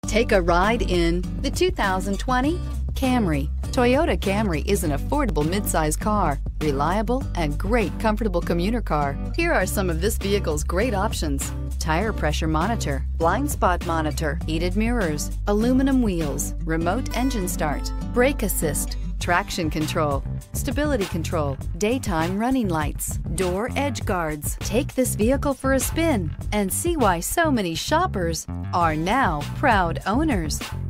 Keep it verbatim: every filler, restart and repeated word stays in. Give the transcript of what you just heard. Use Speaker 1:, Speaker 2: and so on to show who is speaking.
Speaker 1: Take a ride in the two thousand twenty Camry. Toyota Camry is an affordable midsize car, reliable and great comfortable commuter car. Here are some of this vehicle's great options: tire pressure monitor, blind spot monitor, heated mirrors, aluminum wheels, remote engine start, brake assist, traction control, stability control, daytime running lights, door edge guards. Take this vehicle for a spin and see why so many shoppers are now proud owners.